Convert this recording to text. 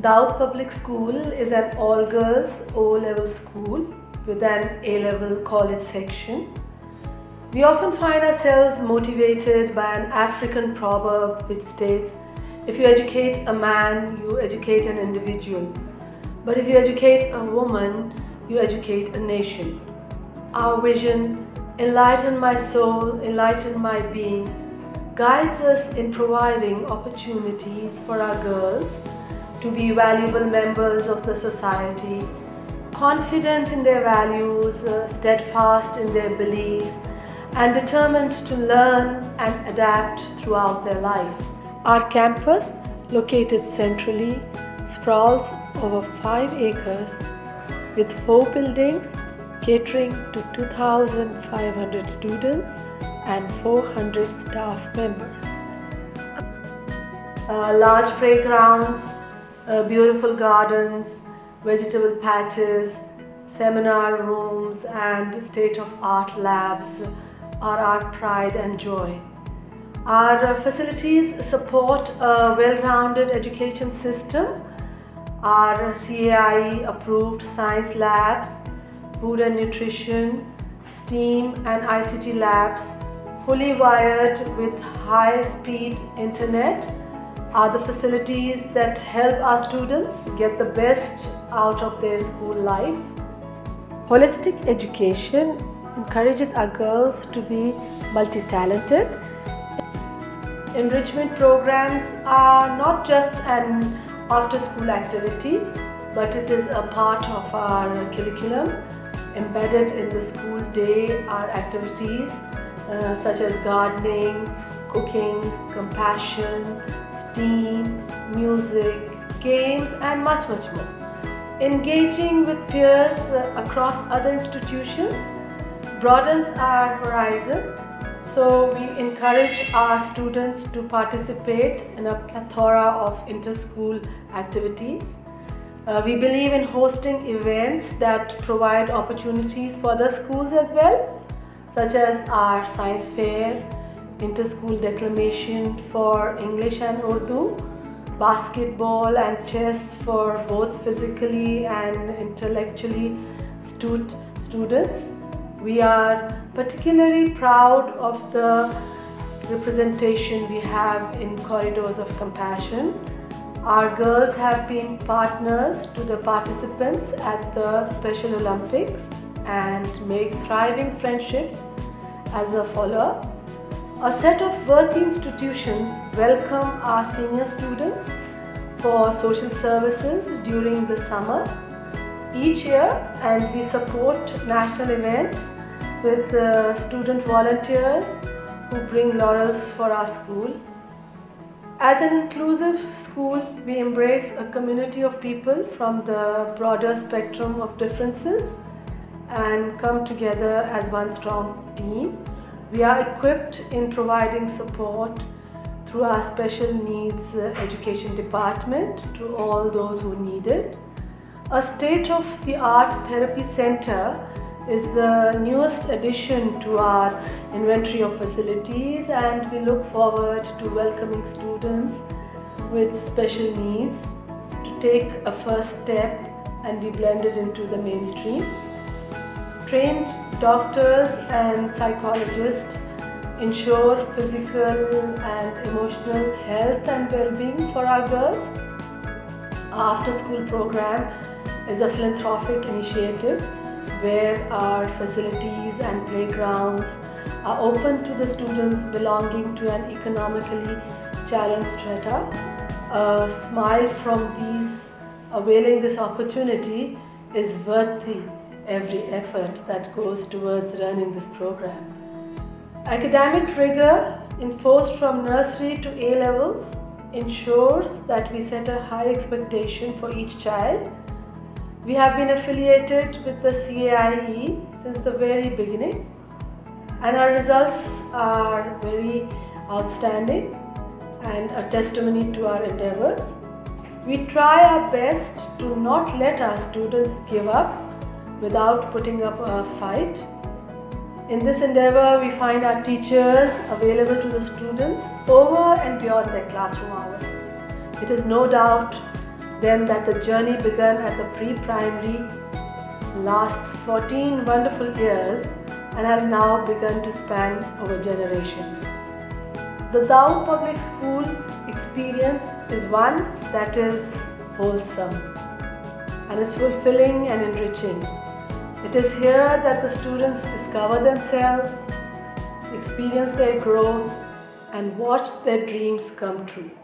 Daud Public School is an all-girls O-level school with an A-level college section. We often find ourselves motivated by an African proverb which states, if you educate a man, you educate an individual. But if you educate a woman, you educate a nation. Our vision, enlighten my soul, enlighten my being, guides us in providing opportunities for our girls to be valuable members of the society, confident in their values, steadfast in their beliefs, and determined to learn and adapt throughout their life. Our campus, located centrally, sprawls over 5 acres with 4 buildings catering to 2,500 students and 400 staff members. Large playgrounds, beautiful gardens, vegetable patches, seminar rooms and state-of-art labs are our pride and joy. Our facilities support a well-rounded education system. Our CAI approved science labs, food and nutrition, STEAM and ICT labs, fully wired with high-speed internet, are the facilities that help our students get the best out of their school life. Holistic education encourages our girls to be multi-talented. Enrichment programs are not just an after-school activity, but it is a part of our curriculum. Embedded in the school day are activities such as gardening, cooking, compassion, STEAM, music, games and much more. Engaging with peers across other institutions broadens our horizon, so we encourage our students to participate in a plethora of inter-school activities. We believe in hosting events that provide opportunities for the schools as well, such as our science fair, inter-school declamation for English and Urdu, basketball and chess for both physically and intellectually astute students. We are particularly proud of the representation we have in Corridors of Compassion. Our girls have been partners to the participants at the Special Olympics and make thriving friendships as a follow-up. A set of worthy institutions welcome our senior students for social services during the summer each year, and we support national events with student volunteers who bring laurels for our school. As an inclusive school, we embrace a community of people from the broader spectrum of differences and come together as one strong team. We are equipped in providing support through our special needs education department to all those who need it. A state-of-the-art therapy center is the newest addition to our inventory of facilities, and we look forward to welcoming students with special needs to take a first step and be blended into the mainstream. Trained doctors and psychologists ensure physical and emotional health and well-being for our girls. Our after-school program is a philanthropic initiative where our facilities and playgrounds are open to the students belonging to an economically challenged strata. A smile from these availing this opportunity is worthy every effort that goes towards running this program. Academic rigor enforced from nursery to A levels ensures that we set a high expectation for each child. We have been affiliated with the CAIE since the very beginning, and our results are very outstanding and a testimony to our endeavors. We try our best to not let our students give up without putting up a fight. In this endeavor, we find our teachers available to the students over and beyond their classroom hours. It is no doubt then that the journey begun at the pre-primary lasts 14 wonderful years and has now begun to span over generations. The Dawood Public School experience is one that is wholesome, and it's fulfilling and enriching. It is here that the students discover themselves, experience their growth, and watch their dreams come true.